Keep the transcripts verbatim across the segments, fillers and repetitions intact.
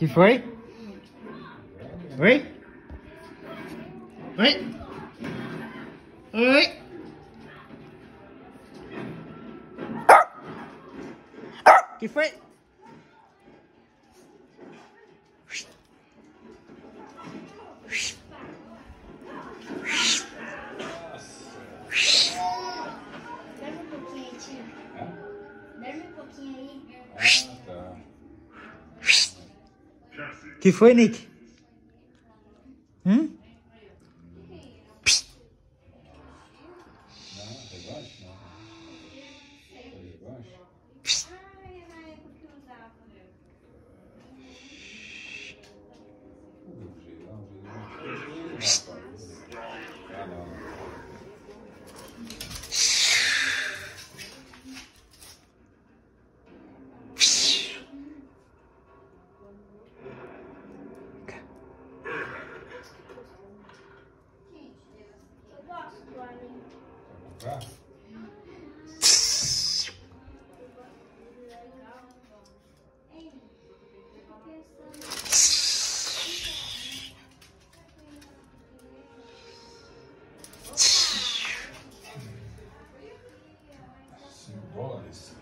Que foi? Oi? Oi? Oi? Que foi? Dorme um pouquinho aí, tio. Dorme um pouquinho aí. Ah, tá. Que foi, Nick? Hum? Não, revanche não. Revanche? Ai, na época que eu usava. O geral, geral. Ah, não. Eu gosto do anime. Tá? cinco dólares?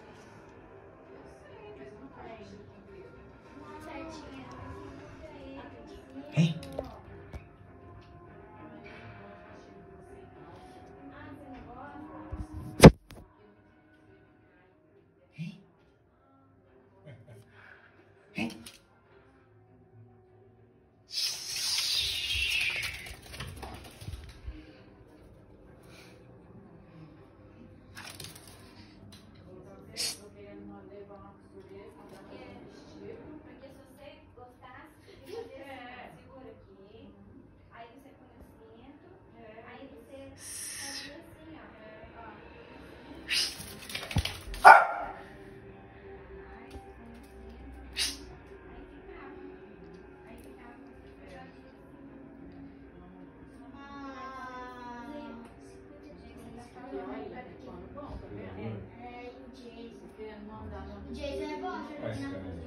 Hein? Hein? O Jason é bom, você Faz não cara aí.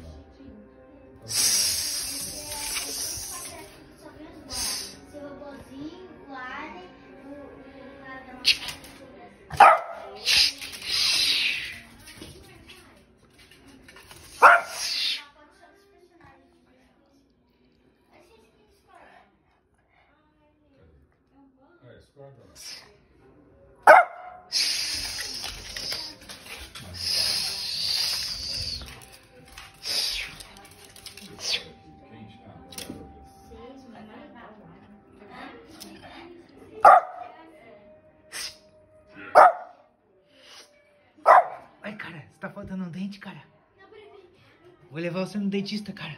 só vê os bons. Seu robôzinho, o Alien, o, o cara da macaca. É, escorda lá. Quente, Ai, cara, você tá faltando um dente, cara. Vou levar você no dentista, cara.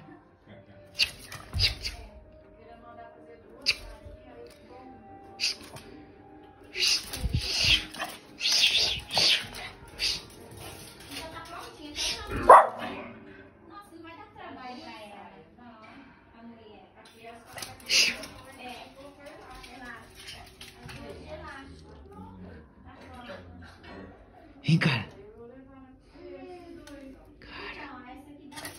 Já tá prontinho, então tá. Nossa, não vai dar trabalho pra ela. Não, a mulher. Aqui é só pra É, relaxa. Relaxa. Tá pronto. Vem, cara. Não, essa aqui dá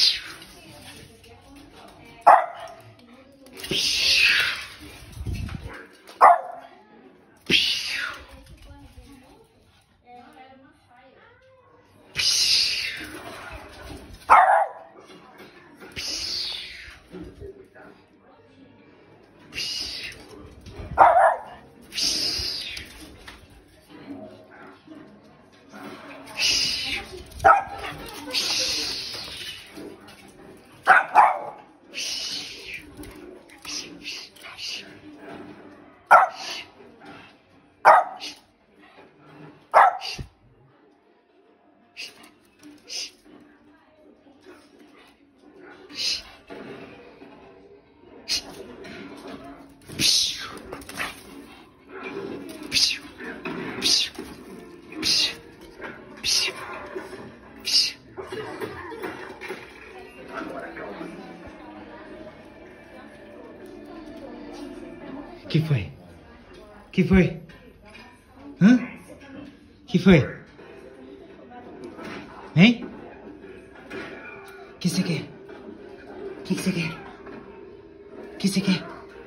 Que foi? Que foi? Hã? Que foi? Hein? Que você quer? O que, que você quer? O que você quer?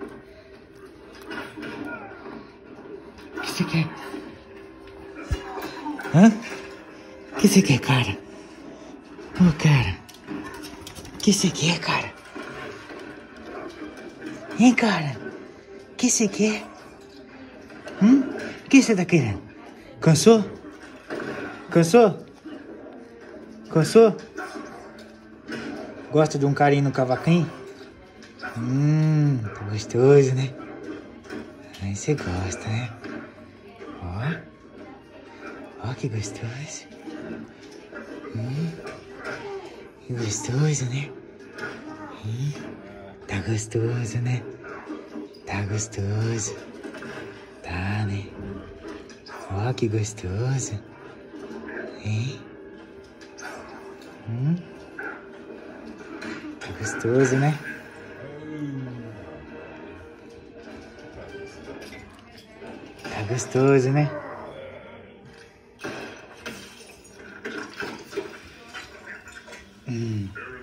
O que você quer? Hã? O que você quer, cara? Ô, cara. O que você quer, cara? Hein, cara? O que você quer? Hum? O que você tá querendo? Cansou? Cansou? Cansou? Gosta de um carinho no cavaquinho? Hum, tá gostoso, né? Aí você gosta, né? Ó. Ó que gostoso. Hum, que gostoso, né? Hum, tá gostoso, né? Tá gostoso. Tá, né? Ó que gostoso. Hein? Hum? Tá gostoso, né? Tá gostoso, né? Hum.